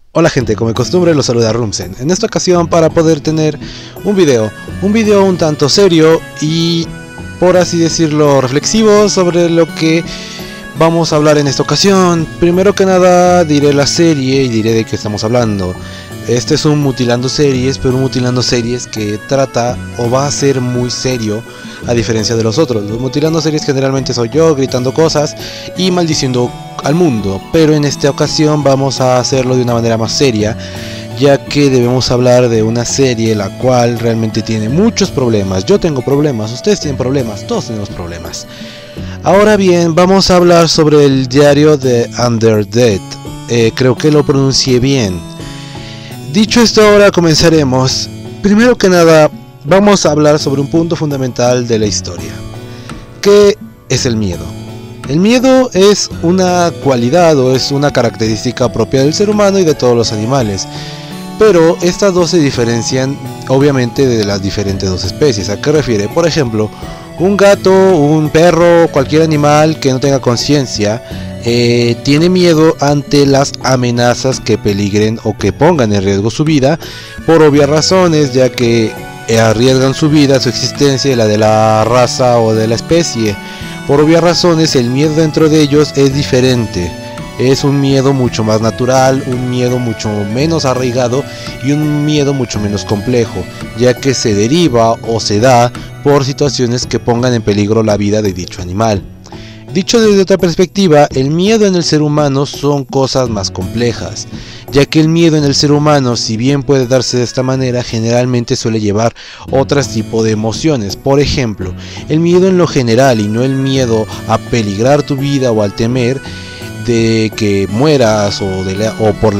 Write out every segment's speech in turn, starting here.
Hola gente, como de costumbre los saluda Rumsen. En esta ocasión para poder tener un video un tanto serio y por así decirlo reflexivo sobre lo que vamos a hablar en esta ocasión. Primero que nada diré la serie y diré de qué estamos hablando. Este es un Mutilando Series, pero un Mutilando Series que trata o va a ser muy serio a diferencia de los otros. Los Mutilando Series generalmente soy yo gritando cosas y maldiciendo al mundo, pero en esta ocasión vamos a hacerlo de una manera más seria, ya que debemos hablar de una serie la cual realmente tiene muchos problemas. Yo tengo problemas, ustedes tienen problemas, todos tenemos problemas. Ahora bien, vamos a hablar sobre el diario de Underdead. Creo que lo pronuncié bien. Dicho esto, ahora comenzaremos. Primero que nada, vamos a hablar sobre un punto fundamental de la historia, que es el miedo. El miedo es una cualidad o es una característica propia del ser humano y de todos los animales, pero estas dos se diferencian obviamente de las diferentes dos especies. ¿A qué refiere? Por ejemplo, un gato, un perro, cualquier animal que no tenga conciencia tiene miedo ante las amenazas que peligren o que pongan en riesgo su vida, por obvias razones, ya que arriesgan su vida, su existencia y la de la raza o de la especie. Por obvias razones, el miedo dentro de ellos es diferente. Es un miedo mucho más natural, un miedo mucho menos arraigado y un miedo mucho menos complejo, ya que se deriva o se da por situaciones que pongan en peligro la vida de dicho animal. Dicho desde otra perspectiva, el miedo en el ser humano son cosas más complejas, ya que el miedo en el ser humano, si bien puede darse de esta manera, generalmente suele llevar otros tipos de emociones. Por ejemplo, el miedo en lo general y no el miedo a peligrar tu vida o al temer de que mueras o por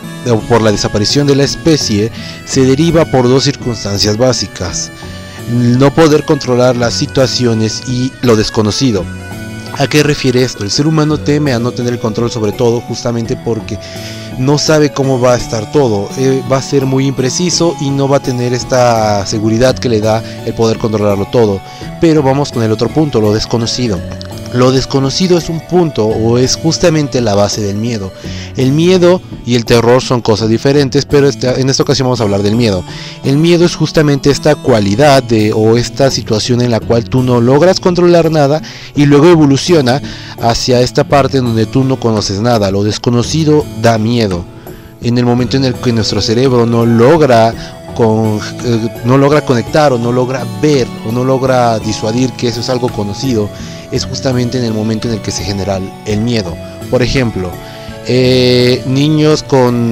la desaparición de la especie, se deriva por dos circunstancias básicas: no poder controlar las situaciones y lo desconocido. ¿A qué refiere esto? El ser humano teme a no tener el control sobre todo, justamente porque no sabe cómo va a estar todo. Va a ser muy impreciso y no va a tener esta seguridad que le da el poder controlarlo todo. Pero vamos con el otro punto, lo desconocido. Lo desconocido es un punto o es justamente la base del miedo. El miedo y el terror son cosas diferentes, pero en esta ocasión vamos a hablar del miedo. El miedo es justamente esta cualidad o esta situación en la cual tú no logras controlar nada y luego evoluciona hacia esta parte en donde tú no conoces nada. Lo desconocido da miedo. En el momento en el que nuestro cerebro no logra conectar o no logra ver o no logra disuadir que eso es algo conocido, es justamente en el momento en el que se genera el miedo. Por ejemplo, niños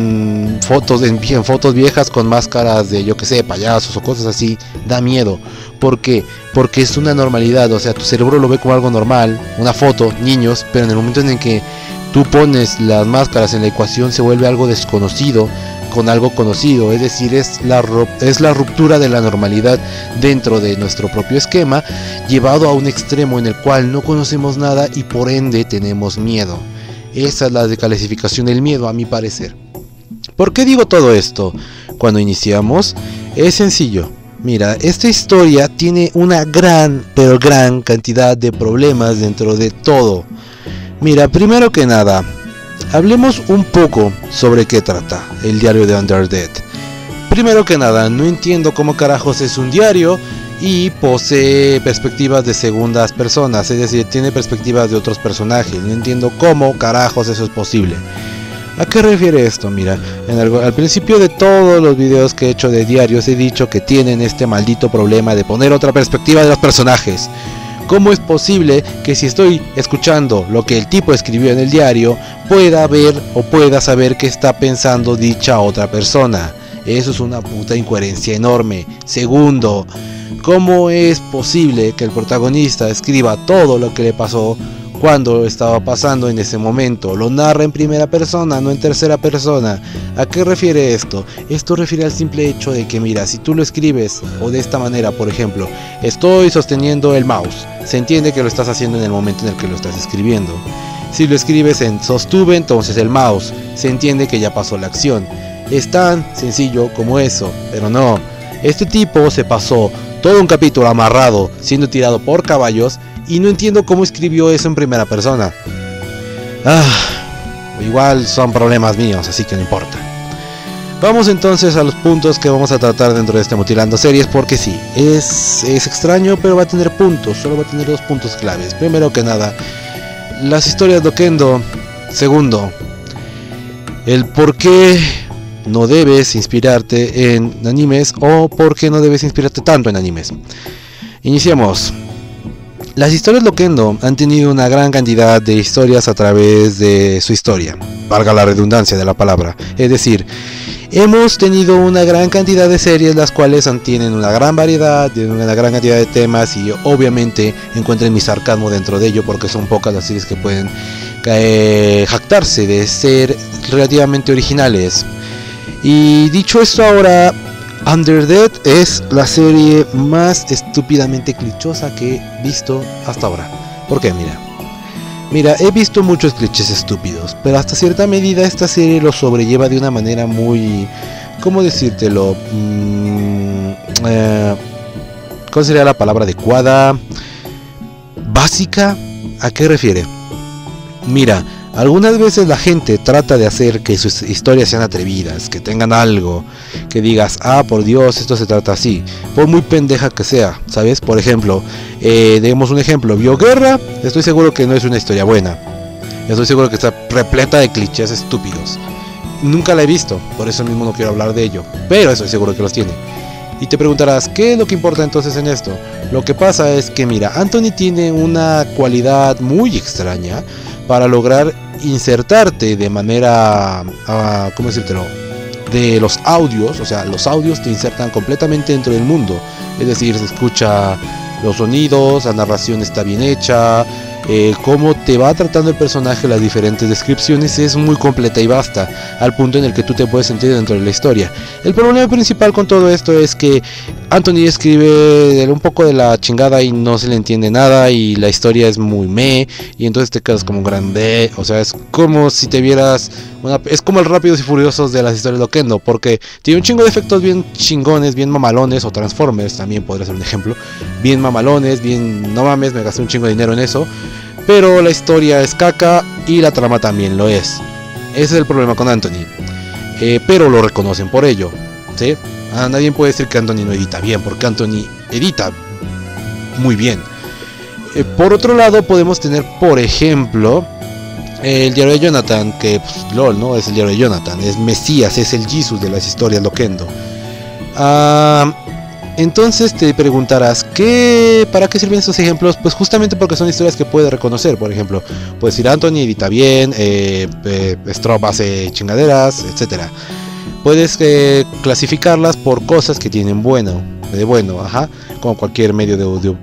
con fotos en fotos viejas con máscaras de, yo que sé, payasos o cosas así, da miedo. ¿Por qué? Porque es una normalidad, o sea, tu cerebro lo ve como algo normal, una foto, niños, pero en el momento en el que tú pones las máscaras en la ecuación se vuelve algo desconocido con algo conocido, es decir, es la ruptura de la normalidad dentro de nuestro propio esquema, llevado a un extremo en el cual no conocemos nada y por ende tenemos miedo. Esa es la desclasificación del miedo, a mi parecer. ¿Por qué digo todo esto? Cuando iniciamos, es sencillo. Mira, esta historia tiene una gran cantidad de problemas dentro de todo. Mira, primero que nada, hablemos un poco sobre qué trata el diario de Underdead. Primero que nada, no entiendo cómo carajos es un diario y posee perspectivas de segundas personas, es decir, tiene perspectivas de otros personajes. No entiendo cómo carajos eso es posible. ¿A qué refiere esto? Mira, al principio de todos los videos que he hecho de diarios he dicho que tienen este maldito problema de poner otra perspectiva de los personajes. ¿Cómo es posible que si estoy escuchando lo que el tipo escribió en el diario, pueda ver o pueda saber qué está pensando dicha otra persona? Eso es una puta incoherencia enorme. Segundo, ¿cómo es posible que el protagonista escriba todo lo que le pasó cuando estaba pasando en ese momento? Lo narra en primera persona, no en tercera persona. ¿A qué refiere esto? Esto refiere al simple hecho de que, mira, si tú lo escribes o de esta manera, por ejemplo, estoy sosteniendo el mouse, se entiende que lo estás haciendo en el momento en el que lo estás escribiendo. Si lo escribes en sostuve, entonces el mouse, se entiende que ya pasó la acción. Es tan sencillo como eso, pero no. Este tipo se pasó todo un capítulo amarrado, siendo tirado por caballos, y no entiendo cómo escribió eso en primera persona. Igual son problemas míos, así que no importa. Vamos entonces a los puntos que vamos a tratar dentro de este Mutilando Series, porque sí, es extraño, pero va a tener puntos, solo va a tener 2 puntos claves. Primero que nada, las historias Loquendo. Segundo, el por qué no debes inspirarte en animes o por qué no debes inspirarte tanto en animes. Iniciamos. Las historias Loquendo han tenido una gran cantidad de historias a través de su historia, valga la redundancia de la palabra, es decir, hemos tenido una gran cantidad de series las cuales tienen una gran variedad, tienen una gran cantidad de temas y obviamente encuentren mi sarcasmo dentro de ello porque son pocas las series que pueden jactarse de ser relativamente originales. Y dicho esto, ahora Under Death es la serie más estúpidamente clichosa que he visto hasta ahora. ¿Por qué? Mira, he visto muchos clichés estúpidos, pero hasta cierta medida esta serie lo sobrelleva de una manera muy... ¿cómo decírtelo? ¿Cuál sería la palabra adecuada? ¿Básica? ¿A qué refiere? Mira, algunas veces la gente trata de hacer que sus historias sean atrevidas, que tengan algo, que digas, ah, por Dios, esto se trata así, por muy pendeja que sea, ¿sabes? Por ejemplo, demos un ejemplo, Bioguerra, estoy seguro que no es una historia buena, estoy seguro que está repleta de clichés estúpidos. Nunca la he visto, por eso mismo no quiero hablar de ello, pero estoy seguro que los tiene. Y te preguntarás, ¿qué es lo que importa entonces en esto? Lo que pasa es que, mira, Anthony tiene una cualidad muy extraña para lograr insertarte de manera, ¿cómo decírtelo? De los audios, o sea, los audios te insertan completamente dentro del mundo. Es decir, se escucha los sonidos, la narración está bien hecha, cómo te va tratando el personaje, las diferentes descripciones es muy completa y vasta, al punto en el que tú te puedes sentir dentro de la historia. El problema principal con todo esto es que Anthony escribe un poco de la chingada y no se le entiende nada y la historia es muy meh y entonces te quedas como un grande, o sea, es como si te vieras es como el Rápidos y Furiosos de las historias Loquendo, porque tiene un chingo de efectos bien chingones, bien mamalones, o Transformers también podría ser un ejemplo, bien mamalones, bien, no mames, me gasté un chingo de dinero en eso, pero la historia es caca y la trama también lo es. Ese es el problema con Anthony, pero lo reconocen por ello, ¿sí? Nadie puede decir que Anthony no edita bien, porque Anthony edita muy bien. Por otro lado podemos tener, por ejemplo, el diario de Jonathan, que pues, LOL, ¿no? Es el diario de Jonathan, es Mesías, es el Jesus de las historias Loquendo. Entonces te preguntarás, ¿para qué sirven estos ejemplos? Pues justamente porque son historias que puedes reconocer. Por ejemplo, puedes decir Anthony edita bien, Strobe hace chingaderas, etcétera. Puedes clasificarlas por cosas que tienen de bueno, ajá, como cualquier medio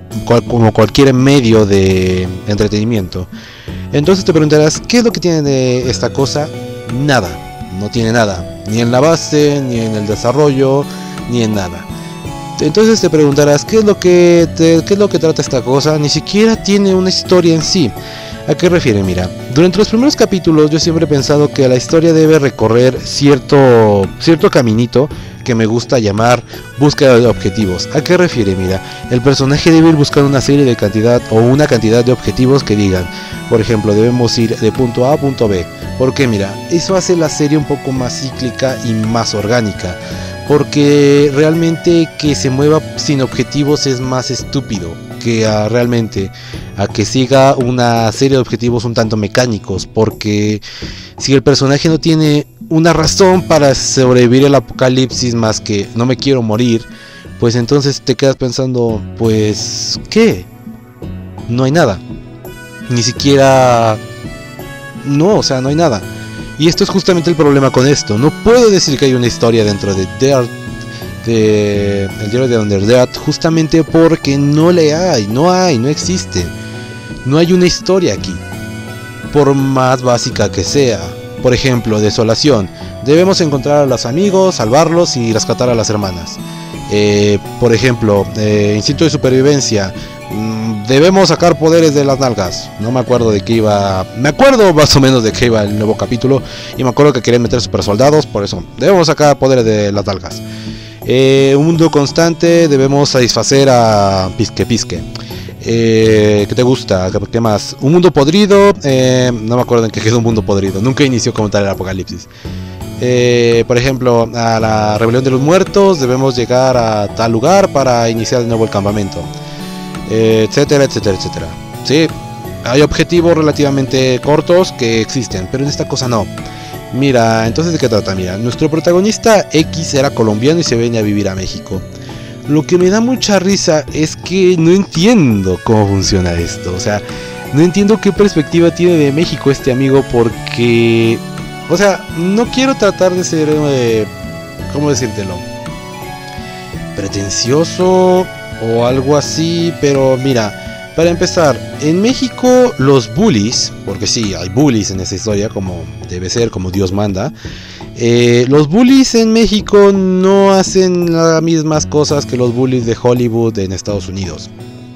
de entretenimiento. Entonces te preguntarás, ¿qué es lo que tiene de esta cosa? Nada, no tiene nada, ni en la base, ni en el desarrollo, ni en nada. Entonces te preguntarás, ¿qué es lo que trata esta cosa? Ni siquiera tiene una historia en sí. ¿A qué refiere? Mira, durante los primeros capítulos yo siempre he pensado que la historia debe recorrer cierto caminito que me gusta llamar búsqueda de objetivos. ¿A qué refiere? Mira, el personaje debe ir buscando una serie de una cantidad de objetivos que digan, por ejemplo, debemos ir de punto A a punto B. Porque mira, eso hace la serie un poco más cíclica y más orgánica. Porque realmente que se mueva sin objetivos es más estúpido que realmente a que siga una serie de objetivos un tanto mecánicos. Porque si el personaje no tiene una razón para sobrevivir el apocalipsis más que no me quiero morir, pues entonces te quedas pensando, pues ¿qué? No hay nada, ni siquiera no, o sea, no hay nada. Y esto es justamente el problema con esto. No puedo decir que hay una historia dentro de el diario de Under Death, justamente porque no existe. No hay una historia aquí, por más básica que sea. Por ejemplo, Desolación. Debemos encontrar a los amigos, salvarlos y rescatar a las hermanas. Por ejemplo, Instinto de Supervivencia. Debemos sacar poderes de las nalgas. No me acuerdo de qué iba. Me acuerdo más o menos de qué iba el nuevo capítulo. Y me acuerdo que querían meter super soldados. Por eso, debemos sacar poderes de las nalgas. Un mundo constante. Debemos satisfacer a Pisque. ¿Qué te gusta? ¿Qué más? Un mundo podrido. No me acuerdo en qué quedó un mundo podrido. Nunca inició como tal el apocalipsis. por ejemplo, a la rebelión de los muertos debemos llegar a tal lugar para iniciar de nuevo el campamento, etcétera, etcétera, etcétera. Sí, hay objetivos relativamente cortos que existen, pero en esta cosa no. Mira, entonces ¿de qué trata? Mira, nuestro protagonista X era colombiano y se venía a vivir a México. Lo que me da mucha risa es que no entiendo cómo funciona esto. O sea, no entiendo qué perspectiva tiene de México este amigo, porque... O sea, no quiero tratar de ser... ¿cómo decírtelo? Pretencioso o algo así, pero mira... Para empezar, en México los bullies, porque sí, hay bullies en esta historia, como debe ser, como Dios manda. Los bullies en México no hacen las mismas cosas que los bullies de Hollywood en Estados Unidos.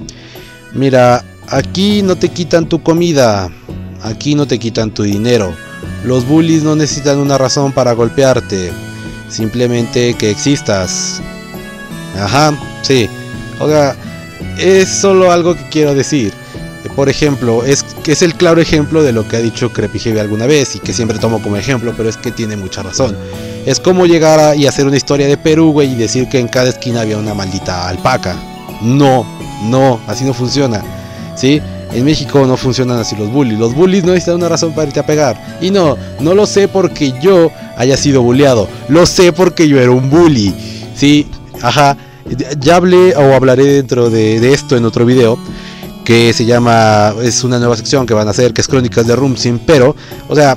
Mira, aquí no te quitan tu comida, aquí no te quitan tu dinero. Los bullies no necesitan una razón para golpearte, simplemente que existas. Ajá, sí, o sea... Es solo algo que quiero decir. Por ejemplo, es el claro ejemplo de lo que ha dicho Creepy Heavy alguna vez y que siempre tomo como ejemplo, pero es que tiene mucha razón. Es como llegar y hacer una historia de Perú, güey, y decir que en cada esquina había una maldita alpaca. No, así no funciona. ¿Sí? En México no funcionan así los bullies. Los bullies no necesitan una razón para irte a pegar. Y no lo sé porque yo haya sido bulleado. Lo sé porque yo era un bully. ¿Sí? Ajá. Ya hablé o hablaré dentro de esto en otro video que se llama, es una nueva sección que van a hacer, que es Crónicas de Rumsin, pero, o sea,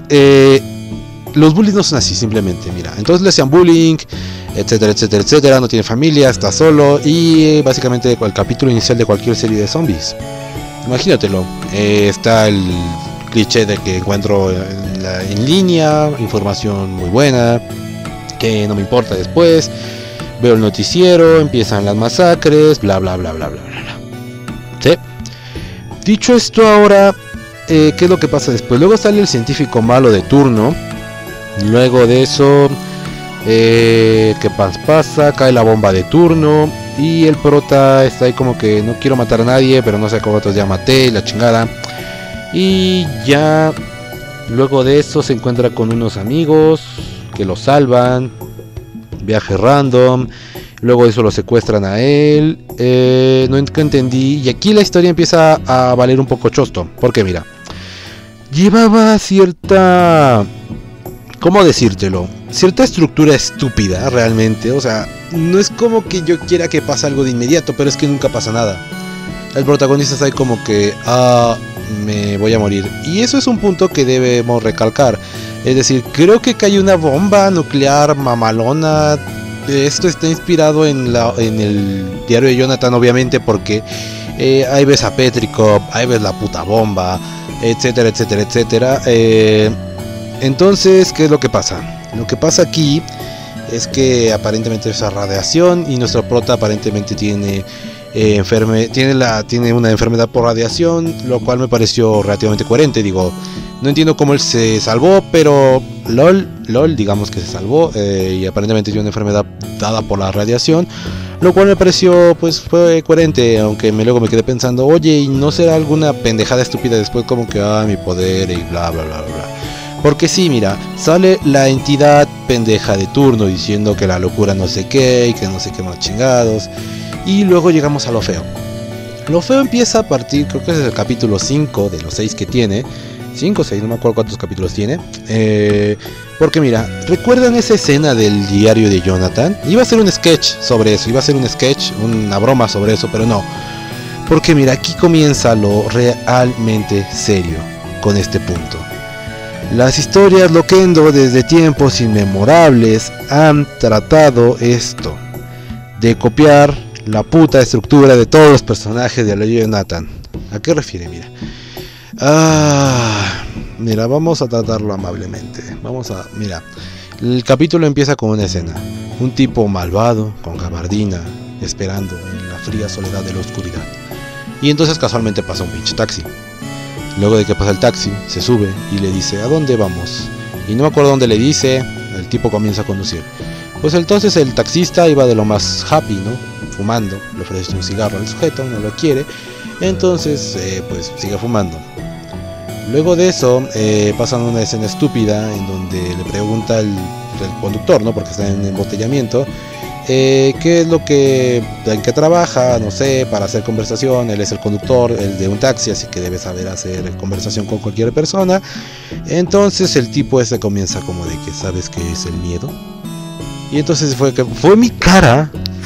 los bullies no son así simplemente, mira, entonces le hacían bullying, etcétera, etcétera, etcétera, no tiene familia, está solo y básicamente el capítulo inicial de cualquier serie de zombies, imagínatelo, está el cliché de que encuentro en línea, información muy buena, que no me importa después. Veo el noticiero, empiezan las masacres, bla bla bla bla bla bla. ¿Sí? Dicho esto ahora, ¿qué es lo que pasa después? Luego sale el científico malo de turno. Luego de eso, ¿qué pasa? Cae la bomba de turno. Y el prota está ahí como que no quiero matar a nadie, pero no sé cómo otros ya maté, la chingada. Y ya, luego de eso se encuentra con unos amigos que lo salvan. Viaje random, luego de eso lo secuestran a él, no entendí, y aquí la historia empieza a valer un poco chosto, porque mira, llevaba cierta, ¿cómo decírtelo? Cierta estructura estúpida realmente, o sea, no es como que yo quiera que pase algo de inmediato, pero es que nunca pasa nada. El protagonista está ahí como que, me voy a morir, y eso es un punto que debemos recalcar. Es decir, creo que cae una bomba nuclear mamalona. Esto está inspirado en el diario de Jonathan, obviamente, porque ahí ves a Petrikov, ahí ves la puta bomba, etcétera, etcétera, etcétera. Entonces, ¿qué es lo que pasa? Lo que pasa aquí es que aparentemente es radiación y nuestro prota aparentemente tiene una enfermedad por radiación, lo cual me pareció relativamente coherente. Digo, no entiendo cómo él se salvó, pero lol, digamos que se salvó, y aparentemente tiene una enfermedad dada por la radiación, lo cual me pareció, pues, fue coherente, aunque luego me quedé pensando, oye, ¿y no será alguna pendejada estúpida después como que, mi poder y bla bla bla bla? Porque sí, mira, sale la entidad pendeja de turno diciendo que la locura no sé qué y que no sé qué más chingados. Y luego llegamos a lo feo. Lo feo empieza a partir, creo que es el capítulo 5 de los 6 que tiene. 5 o 6, no me acuerdo cuántos capítulos tiene. Porque mira, ¿recuerdan esa escena del diario de Jonathan? Iba a ser un sketch sobre eso, iba a ser un sketch, una broma sobre eso, pero no. Porque mira, aquí comienza lo realmente serio con este punto. Las historias Loquendo desde tiempos inmemorables han tratado esto, de copiar la puta estructura de todos los personajes de la Jonathan. ¿A qué refiere? Mira, vamos a tratarlo amablemente. Mira, el capítulo empieza con una escena, un tipo malvado con gabardina esperando en la fría soledad de la oscuridad. Y entonces casualmente pasa un pinche taxi. Luego de que pasa el taxi, se sube y le dice, ¿a dónde vamos? Y no me acuerdo dónde le dice, el tipo comienza a conducir. Pues entonces el taxista iba de lo más happy, ¿no? Fumando, le ofrece un cigarro al sujeto, no lo quiere, entonces pues sigue fumando. luego de eso pasan una escena estúpida en donde le pregunta el conductor, ¿no? Porque está en embotellamiento, qué es lo que, en qué trabaja, no sé, para hacer conversación. Él es el conductor, el de un taxi, así que debe saber hacer conversación con cualquier persona. Entonces el tipo ese comienza como de que, ¿sabes qué es el miedo? Y entonces fue mi cara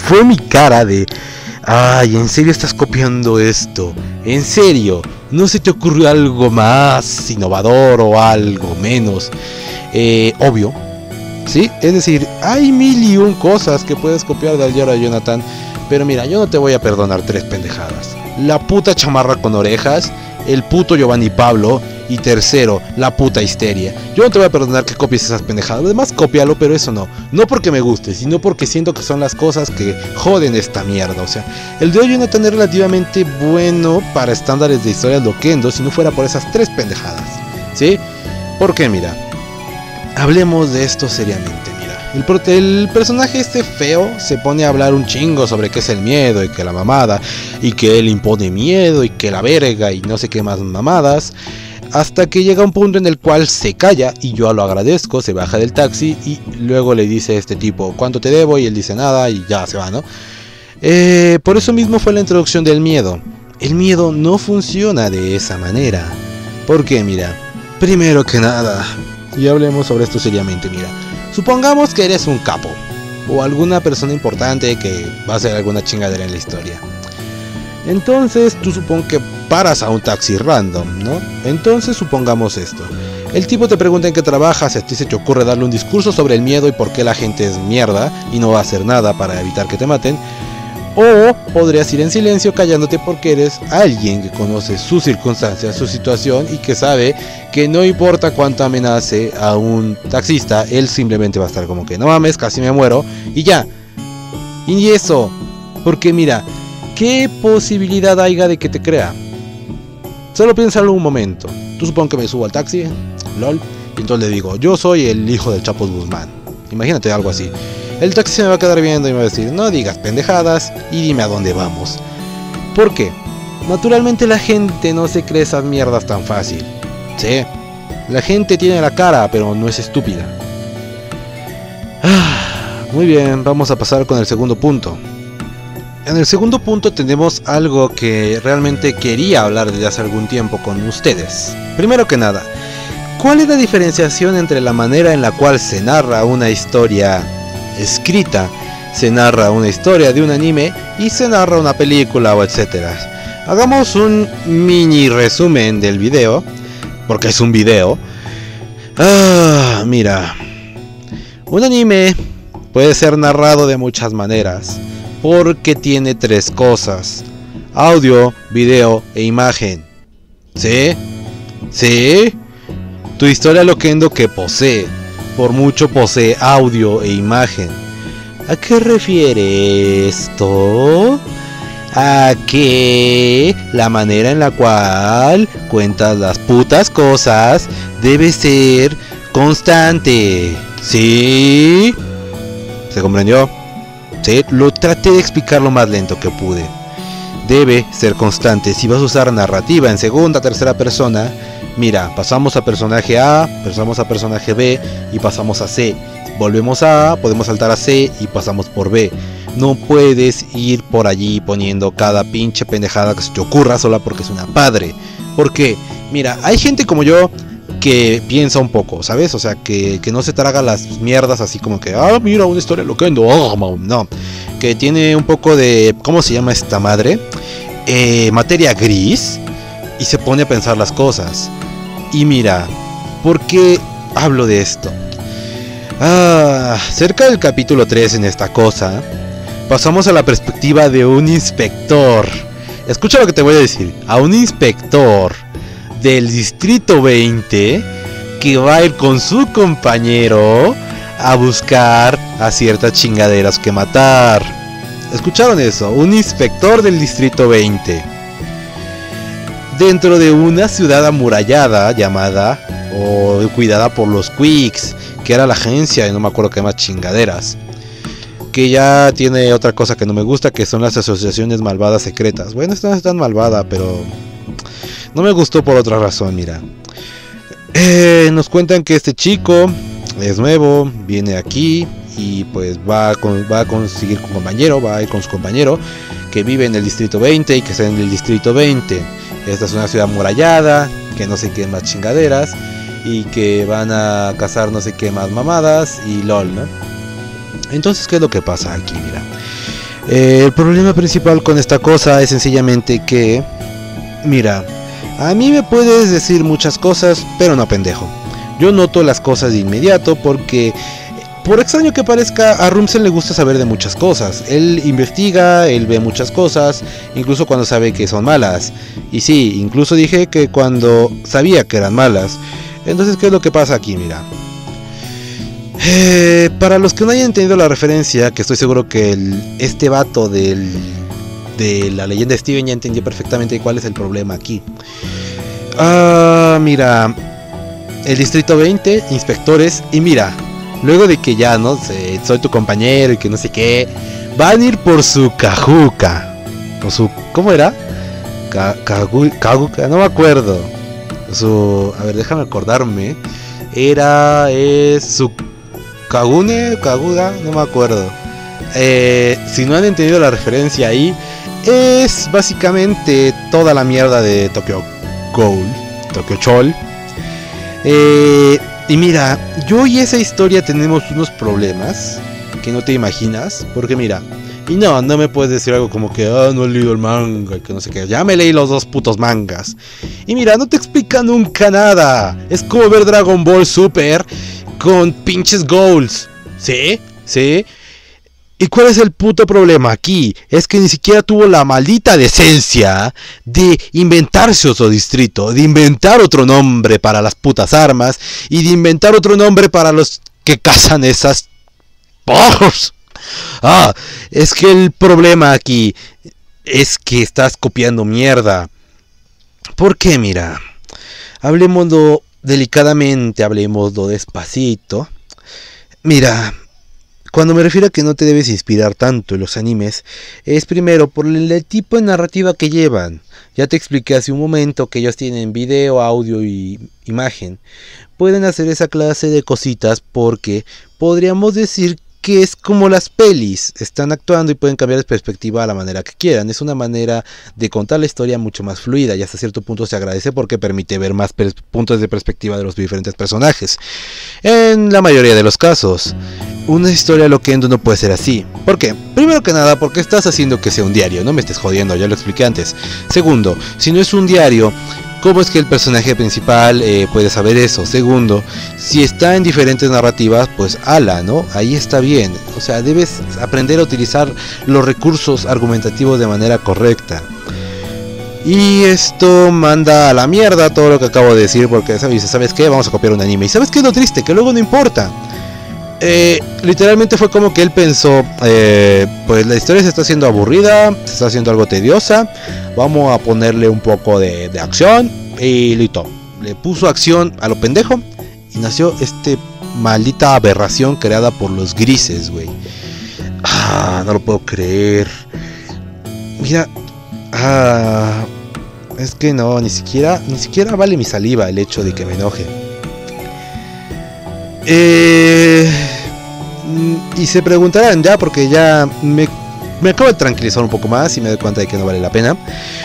de, ay, ¿en serio estás copiando esto? ¿En serio? ¿No se te ocurrió algo más innovador o algo menos obvio? ¿Sí? Es decir, hay mil y un cosas que puedes copiar del diario de Jonathan, pero mira, yo no te voy a perdonar 3 pendejadas. La puta chamarra con orejas, el puto Giovanni Pablo y tercero, la puta histeria. Yo no te voy a perdonar que copies esas pendejadas. Lo demás cópialo, pero eso no. No porque me guste, sino porque siento que son las cosas que joden esta mierda. O sea, el diario de Jonathan es relativamente bueno para estándares de historias loquendo si no fuera por esas 3 pendejadas. ¿Sí? Porque mira, hablemos de esto seriamente, mira. El personaje este feo se pone a hablar un chingo sobre qué es el miedo y que la mamada, y que él impone miedo y que la verga y no sé qué más mamadas, hasta que llega un punto en el cual se calla y yo lo agradezco, se baja del taxi y luego le dice a este tipo, ¿cuánto te debo? Y él dice nada y ya se va, ¿no? Por eso mismo fue la introducción del miedo. El miedo no funciona de esa manera. Porque mira, primero que nada, y hablemos sobre esto seriamente, mira. Supongamos que eres un capo o alguna persona importante que va a hacer alguna chingadera en la historia. Entonces tú supongo que paras a un taxi random, ¿no? Entonces supongamos esto. El tipo te pregunta en qué trabajas, a ti se te ocurre darle un discurso sobre el miedo y por qué la gente es mierda y no va a hacer nada para evitar que te maten. O podrías ir en silencio callándote porque eres alguien que conoce sus circunstancias, su situación y que sabe que no importa cuánto amenace a un taxista, él simplemente va a estar como que no mames, casi me muero y ya. Y eso, porque mira, ¿qué posibilidad haya de que te crea? Solo piénsalo un momento. Tú supongo que me subo al taxi, lol, y entonces le digo, yo soy el hijo del Chapo Guzmán. Imagínate algo así. El taxi se me va a quedar viendo y me va a decir, no digas pendejadas y dime a dónde vamos. ¿Por qué? Naturalmente la gente no se cree esas mierdas tan fácil. Sí, la gente tiene la cara, pero no es estúpida. Muy bien, vamos a pasar con el segundo punto. En el segundo punto tenemos algo que realmente quería hablar desde hace algún tiempo con ustedes. Primero que nada, ¿cuál es la diferenciación entre la manera en la cual se narra una historia escrita, se narra una historia de un anime y se narra una película o etcétera? Hagamos un mini resumen del video, porque es un video. Mira, un anime puede ser narrado de muchas maneras, porque tiene 3 cosas: audio, video e imagen. ¿Sí? ¿Sí? Tu historia loquendo que posee, por mucho posee audio e imagen. ¿A qué refiere esto? A que la manera en la cual cuentas las putas cosas debe ser constante. ¿Sí? ¿Se comprendió? Sí, lo traté de explicar lo más lento que pude. Debe ser constante. Si vas a usar narrativa en segunda, tercera persona, mira, pasamos a personaje A, pasamos a personaje B y pasamos a C. Volvemos a A, podemos saltar a C y pasamos por B. No puedes ir por allí poniendo cada pinche pendejada que se te ocurra sola porque es una padre. Porque, mira, hay gente como yo que piensa un poco, ¿sabes? O sea, que no se traga las mierdas así como que, mira, una historia loquendo, no. Que tiene un poco de, ¿cómo se llama esta madre? Materia gris. Y se pone a pensar las cosas. Y mira, ¿por qué hablo de esto? Cerca del capítulo 3 en esta cosa, pasamos a la perspectiva de un inspector. Escucha lo que te voy a decir. A un inspector del distrito 20 que va a ir con su compañero a buscar a ciertas chingaderas que matar. ¿Escucharon eso? Un inspector del distrito 20 dentro de una ciudad amurallada llamada o cuidada por los Quicks, que era la agencia y no me acuerdo qué más chingaderas, que ya tiene otra cosa que no me gusta, que son las asociaciones malvadas secretas. Bueno, esta no es tan malvada, pero no me gustó por otra razón. Mira, Nos cuentan que este chico es nuevo, viene aquí y pues va a conseguir un compañero, va a ir con su compañero que vive en el distrito 20 y que está en el distrito 20. Esta es una ciudad amurallada, que no sé qué más chingaderas y que van a cazar no sé qué más mamadas y lol, ¿no? Entonces, ¿qué es lo que pasa aquí? Mira, el problema principal con esta cosa es sencillamente que, mira, a mí me puedes decir muchas cosas, pero no pendejo. Yo noto las cosas de inmediato porque, por extraño que parezca, a Rumsen le gusta saber de muchas cosas. Él investiga, él ve muchas cosas, incluso cuando sabe que son malas. Y sí, incluso dije que cuando sabía que eran malas. Entonces, ¿qué es lo que pasa aquí? Mira. Para los que no hayan entendido la referencia, que estoy seguro que este vato de la leyenda de Steven ya entendió perfectamente cuál es el problema aquí. Mira, el distrito 20, inspectores, y mira, luego de que ya no sé, soy tu compañero y que no sé qué, van a ir por su cajuca, por su, ¿cómo era? Cajuca, no me acuerdo. A ver, déjame acordarme. Es su Kaguga, no me acuerdo. Si no han entendido la referencia ahí, es básicamente toda la mierda de Tokyo Chol. Y mira, yo y esa historia tenemos unos problemas que no te imaginas, porque mira, y no me puedes decir algo como que no he leído el manga, que no sé qué, ya me leí los 2 putos mangas. Y mira, no te explica nunca nada. Es como ver Dragon Ball Super con pinches goals. ¿Sí? ¿Y cuál es el puto problema aquí? Es que ni siquiera tuvo la maldita decencia de inventarse otro distrito, de inventar otro nombre para las putas armas y de inventar otro nombre para los que cazan esas... es que el problema aquí es que estás copiando mierda. ¿Por qué? Mira, hablemoslo delicadamente, hablemoslo despacito. Mira, cuando me refiero a que no te debes inspirar tanto en los animes, es primero por el tipo de narrativa que llevan. Ya te expliqué hace un momento que ellos tienen video, audio y imagen. Pueden hacer esa clase de cositas porque podríamos decir que es como las pelis, están actuando y pueden cambiar de perspectiva a la manera que quieran. Es una manera de contar la historia mucho más fluida y hasta cierto punto se agradece porque permite ver más puntos de perspectiva de los diferentes personajes. En la mayoría de los casos, una historia loquendo no puede ser así. ¿Por qué? Primero que nada, porque estás haciendo que sea un diario, no me estés jodiendo, ya lo expliqué antes. Segundo, si no es un diario, ¿cómo es que el personaje principal puede saber eso? Segundo, si está en diferentes narrativas, pues ala, ¿no? Ahí está bien. O sea, debes aprender a utilizar los recursos argumentativos de manera correcta. Y esto manda a la mierda todo lo que acabo de decir, porque ¿sabes qué? Vamos a copiar un anime. ¿Y sabes qué es lo triste? Que luego no importa. Literalmente fue como que él pensó, pues la historia se está haciendo aburrida, se está haciendo algo tediosa, vamos a ponerle un poco de acción y listo. Le puso acción a lo pendejo y nació este maldita aberración creada por los grises, güey. No lo puedo creer. Mira, es que no, ni siquiera vale mi saliva el hecho de que me enoje. Y se preguntarán ya, porque ya me acabo de tranquilizar un poco más y me doy cuenta de que no vale la pena.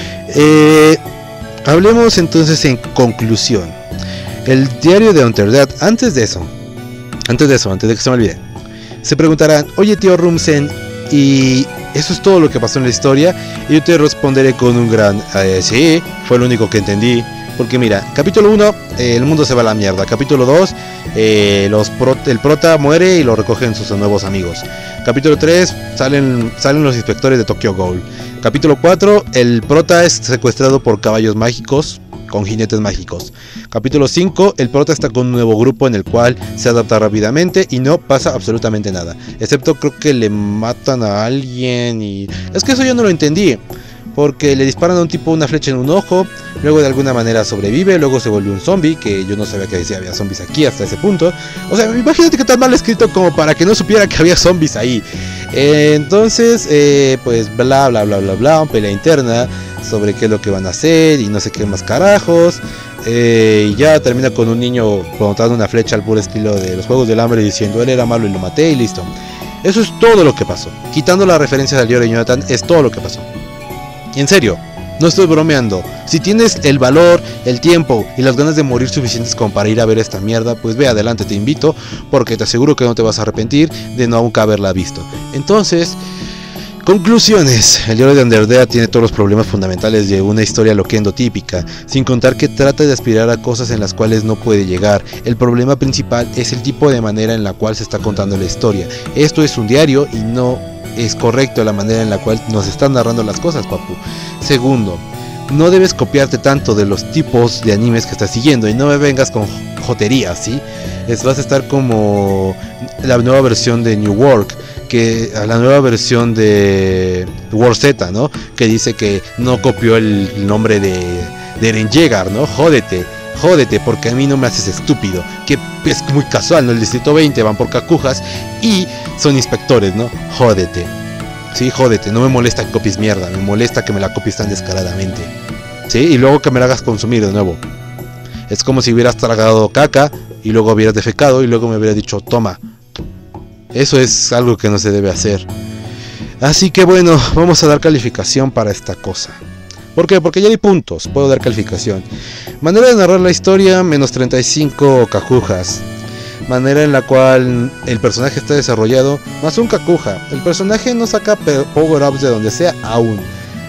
Hablemos entonces en conclusión. El diario de Unterdead, antes de que se me olvide, se preguntarán, oye tío Rumsen, ¿y eso es todo lo que pasó en la historia? Y yo te responderé con un gran sí, fue lo único que entendí. Porque mira, capítulo 1, el mundo se va a la mierda. Capítulo 2, el prota muere y lo recogen sus nuevos amigos. Capítulo 3, salen los inspectores de Tokyo Ghoul. Capítulo 4, el prota es secuestrado por caballos mágicos con jinetes mágicos. Capítulo 5, el prota está con un nuevo grupo en el cual se adapta rápidamente y no pasa absolutamente nada. Excepto creo que le matan a alguien y... Es que eso yo no lo entendí. Porque le disparan a un tipo una flecha en un ojo, luego de alguna manera sobrevive, luego se vuelve un zombie, que yo no sabía que había zombies aquí hasta ese punto. O sea, imagínate que tan mal escrito como para que no supiera que había zombies ahí. Entonces, pues bla bla bla bla bla, pelea interna. sobre qué es lo que van a hacer y no sé qué más carajos. Y ya termina con un niño apuntando una flecha al puro estilo de los Juegos del Hambre diciendo él era malo y lo maté y listo. Eso es todo lo que pasó. Quitando las referencias al diario de Jonathan, es todo lo que pasó. Y en serio, no estoy bromeando. Si tienes el valor, el tiempo y las ganas de morir suficientes como para ir a ver esta mierda, pues ve adelante, te invito, porque te aseguro que no te vas a arrepentir de nunca haberla visto. Entonces, conclusiones. El diario de Underdea tiene todos los problemas fundamentales de una historia loquendo típica, sin contar que trata de aspirar a cosas en las cuales no puede llegar. El problema principal es el tipo de manera en la cual se está contando la historia. Esto es un diario y no es correcto la manera en la cual nos están narrando las cosas, papu. Segundo, no debes copiarte tanto de los tipos de animes que estás siguiendo y no me vengas con joterías, ¿sí? Vas a estar como la nueva versión de New Work, que a la nueva versión de War Z, ¿no? Que dice que no copió el nombre de Eren Yeager, ¿no? Jódete, porque a mí no me haces estúpido, que es muy casual, ¿no? El distrito 20 van por cacujas y son inspectores, ¿no? Jódete. Sí, jódete, no me molesta que copies mierda, me molesta que me la copies tan descaradamente. Sí, y luego que me la hagas consumir de nuevo. Es como si hubieras tragado caca y luego hubieras defecado y luego me hubieras dicho, toma. Eso es algo que no se debe hacer. Así que bueno, vamos a dar calificación para esta cosa. ¿Por qué? Porque ya hay puntos, puedo dar calificación. Manera de narrar la historia, menos 35 cacujas. Manera en la cual el personaje está desarrollado, más un cacuja. El personaje no saca power-ups de donde sea aún.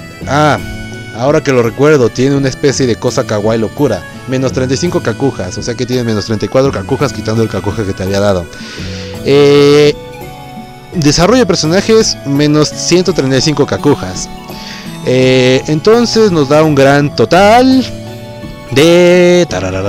Ahora que lo recuerdo, tiene una especie de cosa kawaii locura. Menos 35 cacujas, o sea que tiene menos 34 cacujas quitando el cacuja que te había dado. Desarrollo de personajes, menos 135 cacujas. Entonces nos da un gran total de...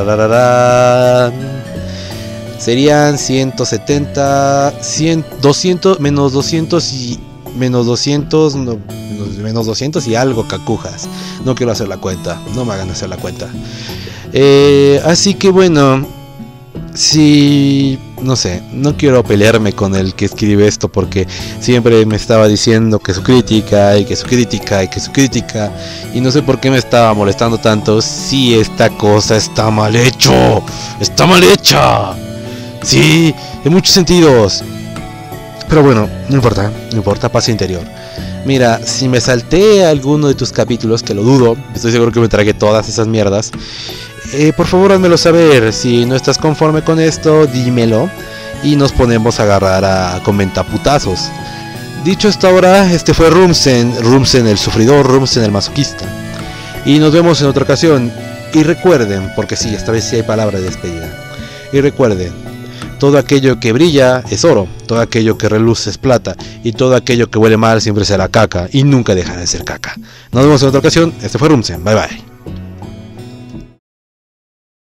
serían 170, 100, 200, menos 200 y... menos 200, no, menos 200 y algo cacujas. No quiero hacer la cuenta, no me hagan hacer la cuenta. Así que bueno, si... no sé, no quiero pelearme con el que escribe esto porque siempre me estaba diciendo que su crítica y que su crítica y que su crítica y no sé por qué me estaba molestando tanto. Si esta cosa está mal hecho, está mal hecha, sí, en muchos sentidos, pero bueno, no importa, paz interior. Mira, si me salté alguno de tus capítulos, que lo dudo, estoy seguro que me tragué todas esas mierdas. Por favor, házmelo saber. Si no estás conforme con esto, dímelo y nos ponemos a agarrar a comentaputazos. Dicho esto ahora, este fue Rumsen el sufridor, Rumsen el masoquista. Y nos vemos en otra ocasión. Y recuerden, porque sí, esta vez sí hay palabra de despedida. Y recuerden, todo aquello que brilla es oro, todo aquello que reluce es plata, y todo aquello que huele mal siempre será caca, y nunca dejará de ser caca. Nos vemos en otra ocasión. Este fue Rumsen, bye bye.